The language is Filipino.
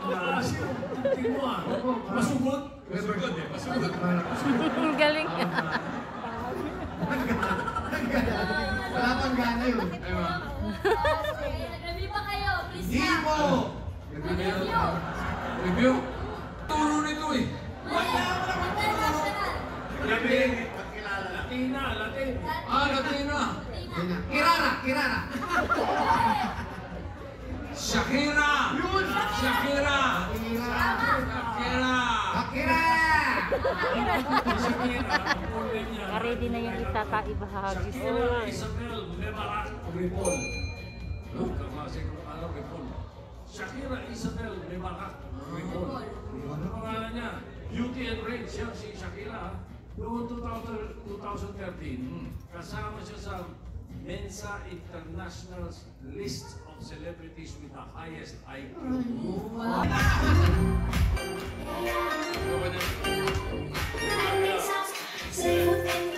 Masugot? Masugot eh, masugot. Galing. Wala pang gana yun. Review pa kayo, please Hindi lang. mo! Review? Turo nito eh. International. Latin. Latina, Latin. Latina. Kirara! Kirara! Shakira! Shakira! Shakira! Akira! Ready na yung ibahagi. Shakira Isabel Mebarak Ripon. Kaklase kong araw Ripon. Shakira Isabel Mebarak Ripon. Ano pangalan niya? Beauty and Brains. Siya si Shakira. Noong 2013, kasama siya sa Mensa International's list of celebrities with the highest IQ. Say